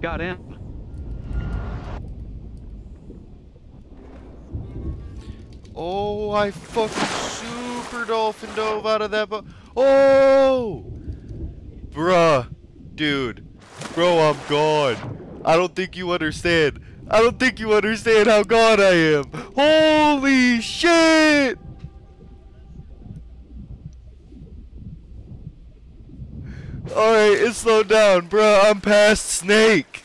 got in. Oh, I fucking super dolphin dove out of that boat. Oh! Bruh. Dude. Bro, I'm gone. I don't think you understand. I don't think you understand how gone I am. Holy shit! Alright, it slowed down, bruh. I'm past Snake.